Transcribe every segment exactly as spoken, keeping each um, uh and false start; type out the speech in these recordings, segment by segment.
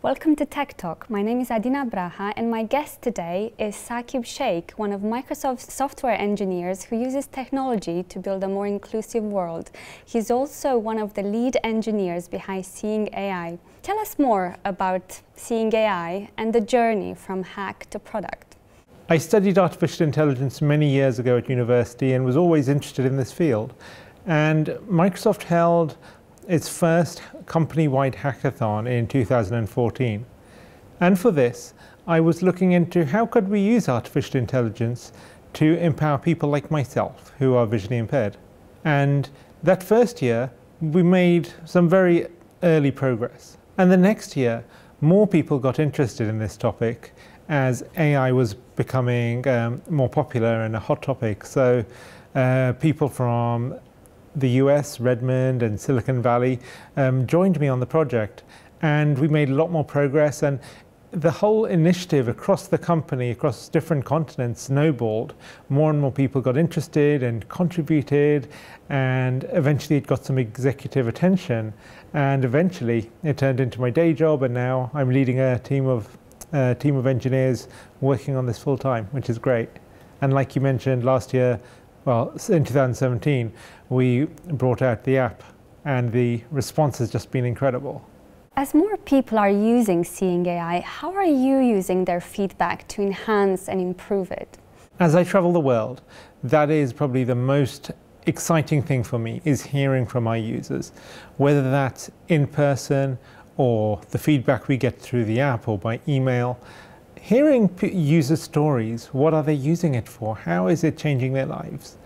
Welcome to Tech Talk. My name is Adina Braha and my guest today is Saqib Shaikh, one of Microsoft's software engineers who uses technology to build a more inclusive world. He's also one of the lead engineers behind Seeing A I. Tell us more about Seeing A I and the journey from hack to product. I studied artificial intelligence many years ago at university and was always interested in this field. And Microsoft held its first company-wide hackathon in two thousand fourteen. And for this, I was looking into how could we use artificial intelligence to empower people like myself who are visually impaired. And that first year, we made some very early progress. And the next year, more people got interested in this topic as A I was becoming um, more popular and a hot topic. So uh, people from the U S, Redmond and Silicon Valley um, joined me on the project, and we made a lot more progress, and the whole initiative across the company, across different continents, snowballed. More and more people got interested and contributed, and eventually it got some executive attention, and eventually it turned into my day job, and now I'm leading a team of, uh, team of engineers working on this full time, which is great. And like you mentioned, last year, well, in two thousand seventeen, we brought out the app, and the response has just been incredible. As more people are using Seeing A I, how are you using their feedback to enhance and improve it? As I travel the world, that is probably the most exciting thing for me, is hearing from our users, whether that's in person or the feedback we get through the app or by email. Hearing user stories, what are they using it for? How is it changing their lives?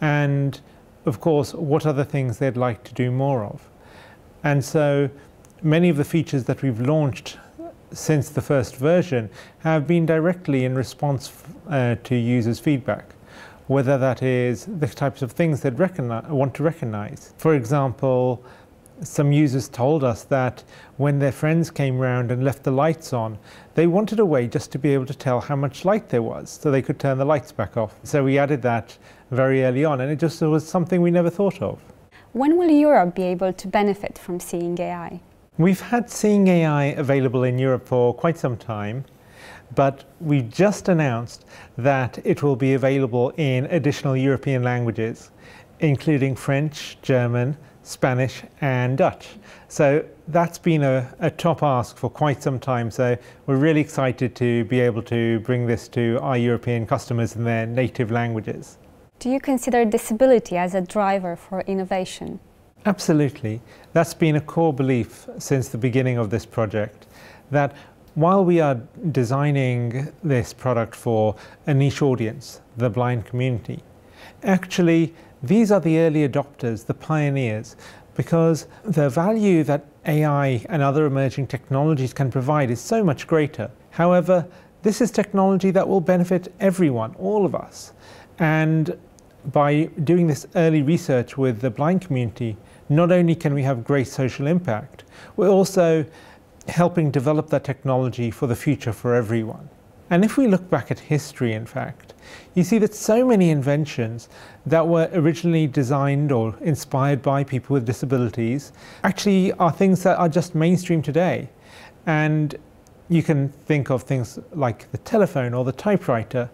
And of course, what are the things they'd like to do more of? And so many of the features that we've launched since the first version have been directly in response uh, to users' feedback, whether that is the types of things they'd want to recognize. For example, some users told us that when their friends came round and left the lights on, they wanted a way just to be able to tell how much light there was, so they could turn the lights back off. So we added that very early on, and it just was something we never thought of. When will Europe be able to benefit from Seeing A I? We've had Seeing A I available in Europe for quite some time, but we just announced that it will be available in additional European languages, including French, German, Spanish and Dutch. So that's been a, a top ask for quite some time. So we're really excited to be able to bring this to our European customers in their native languages. Do you consider disability as a driver for innovation? Absolutely. That's been a core belief since the beginning of this project, that while we are designing this product for a niche audience, the blind community, actually these are the early adopters, the pioneers, because the value that A I and other emerging technologies can provide is so much greater. However, this is technology that will benefit everyone, all of us. And by doing this early research with the blind community, not only can we have great social impact, we're also helping develop that technology for the future for everyone. And if we look back at history, in fact, you see that so many inventions that were originally designed or inspired by people with disabilities actually are things that are just mainstream today. And you can think of things like the telephone or the typewriter,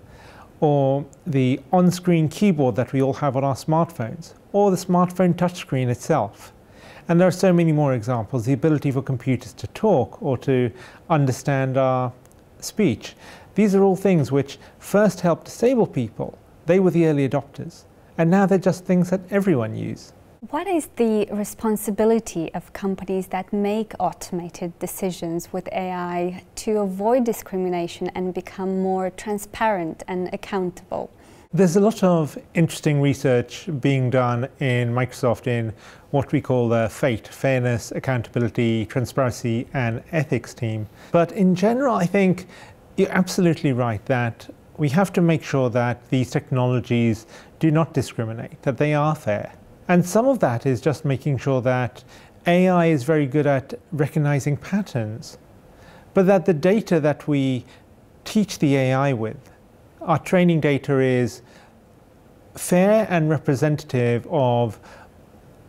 or the on-screen keyboard that we all have on our smartphones, or the smartphone touchscreen itself. And there are so many more examples, the ability for computers to talk or to understand our speech. These are all things which first helped disabled people. They were the early adopters, and now they're just things that everyone uses. What is the responsibility of companies that make automated decisions with A I to avoid discrimination and become more transparent and accountable? There's a lot of interesting research being done in Microsoft in what we call the FATE, Fairness, Accountability, Transparency and Ethics team. But in general, I think you're absolutely right that we have to make sure that these technologies do not discriminate, that they are fair. And some of that is just making sure that A I is very good at recognizing patterns, but that the data that we teach the A I with, our training data, is fair and representative of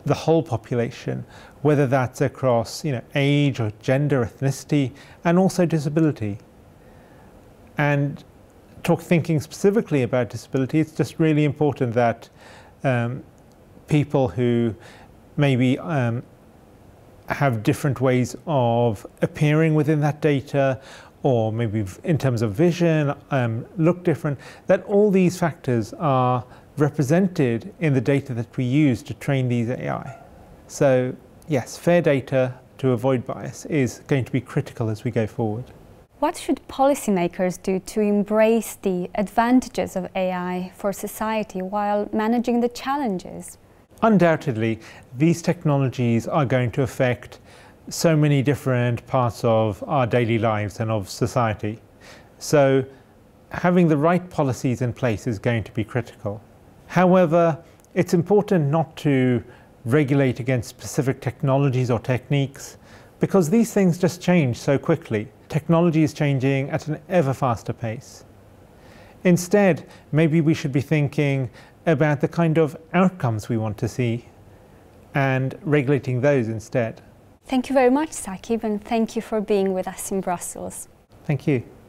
the whole population, whether that's across you know, age or gender, ethnicity, and also disability. And talk, thinking specifically about disability, it's just really important that um, people who maybe um, have different ways of appearing within that data, or maybe in terms of vision, um, look different, that all these factors are represented in the data that we use to train these A I. So yes, fair data to avoid bias is going to be critical as we go forward. What should policymakers do to embrace the advantages of A I for society while managing the challenges? Undoubtedly, these technologies are going to affect so many different parts of our daily lives and of society. So having the right policies in place is going to be critical. However, it's important not to regulate against specific technologies or techniques, because these things just change so quickly. Technology is changing at an ever faster pace. Instead, maybe we should be thinking about the kind of outcomes we want to see and regulating those instead. Thank you very much, Saqib, and thank you for being with us in Brussels. Thank you.